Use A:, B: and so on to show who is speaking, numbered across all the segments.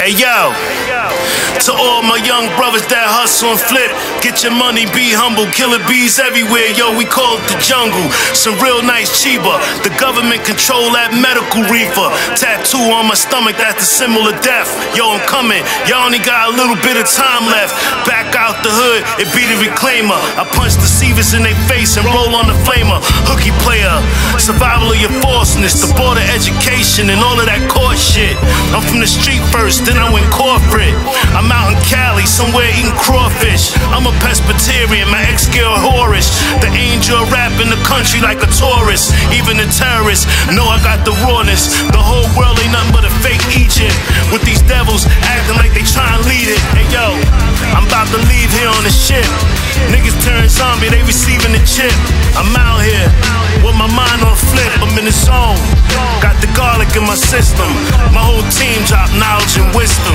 A: Hey yo, to all my young brothers that hustle and flip, get your money, be humble, killer bees everywhere, yo, we call it the jungle. Some real nice chiba, the government control that medical reefer. Tattoo on my stomach, that's the symbol of death. Yo, I'm coming, y'all only got a little bit of time left. Back out the hood, it be the reclaimer. I punch deceivers in their face and roll on the flamer. Hooky player, survival of your falseness, the border education and all of that court shit. I'm from the street first, then I went corporate. I'm out in Cali, somewhere eating crawfish. I'm a Presbyterian, my ex-girl whorish. The angel rap in the country like a tourist. Even the terrorists know I got the rawness. The whole world ain't nothing but a fake Egypt, with these devils acting like they try and lead it. Hey yo, I'm about to leave here on the ship. Niggas turn zombie, they receiving the chip. I'm out here with my mind on flip, I'm in the zone. Got the garlic in my system. My whole team drop knowledge and wisdom.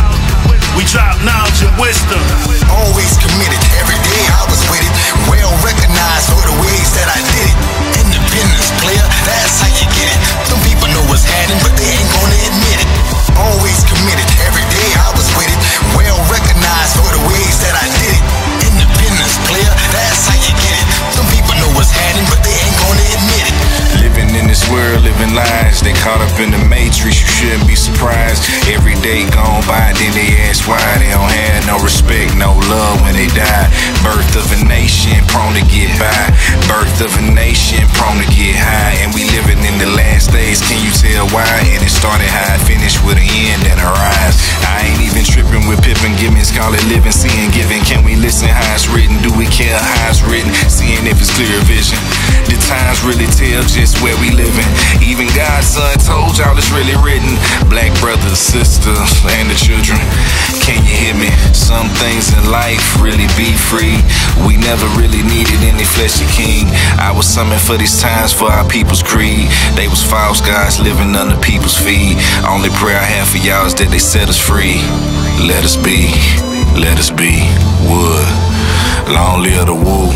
A: We drop knowledge and wisdom.
B: Always committed, every day I was with it. Well recognized for the ways that I did it. Independence player, that's how you get it. Some people know what's happening, but they ain't gonna admit it. Always committed, every day I was with it. Well recognized for the ways that I did it. Independence player, that's how you get it. Some people know what's happening, but they ain't gonna admit it.
C: Living in this world, living lies, they caught up in the matrix, you shouldn't be surprised. Every day gone by, then they ask why. They don't have no respect, no love when they die. Birth of a nation, prone to get by. Birth of a nation, prone to get high. And we living in the last days, can you tell why? And it started high, finished with an end and a rise. I ain't even tripping with pippin' gimmicks, call it living, seeing, giving. Can we listen how it's written? Do we care how it's written? Seeing if it's clear vision. The times really tell just where we living. Even God's son told y'all it's really written. Black brothers, sisters, and the children. Can you hear me? Some things in life really be free. We never really needed any fleshy king. I was summoned for these times for our people's creed. They was false gods living under people's feet. Only prayer I have for y'all is that they set us free. Let us be, let us be. Wood, long live the woo.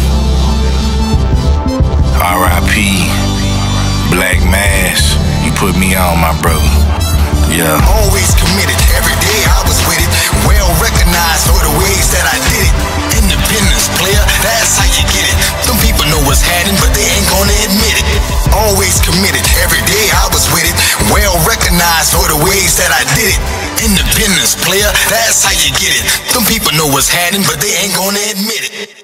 C: R.I.P. Black Mass, you put me on, my brother. Yeah.
B: Always committed, every day I was with it. Well recognized for the ways that I did it. Independence player, that's how you get it. Some people know what's happening, but they ain't gonna admit it. Always committed, every day I was with it. Well recognized for the ways that I did it. Independence player, that's how you get it. Some people know what's happening, but they ain't gonna admit it.